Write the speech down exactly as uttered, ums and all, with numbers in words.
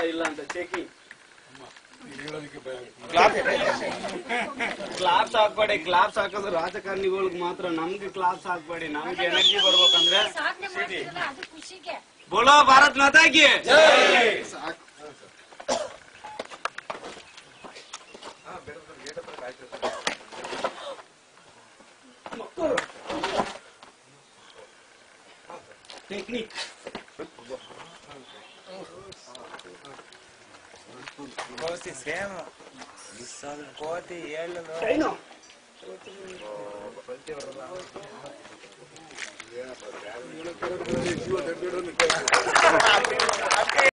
ಇಲ್ಲ ಅಂತ checking. Claps ಹಾಕ್ಬೇಡಿ, claps ಹಾಕೋದು ರಾಜಕಾರಣಿಗಳಿಗೆ ಮಾತ್ರ, ನಮ್ಗೆ ಕ್ಲಾಪ್ಸ್ ಹಾಕ್ಬೇಡಿ. ನಮ್ಗೆ ಎನರ್ಜಿ ಬರ್ಬೇಕಂದ್ರೆ ಬೋಲೋ ಭಾರತ್ ಮಾತಾ ಕಿ ಟೆಕ್ನಿಕ್ ಕೋತಿ ಸೇಮ ಕೋತಿ ಏಳು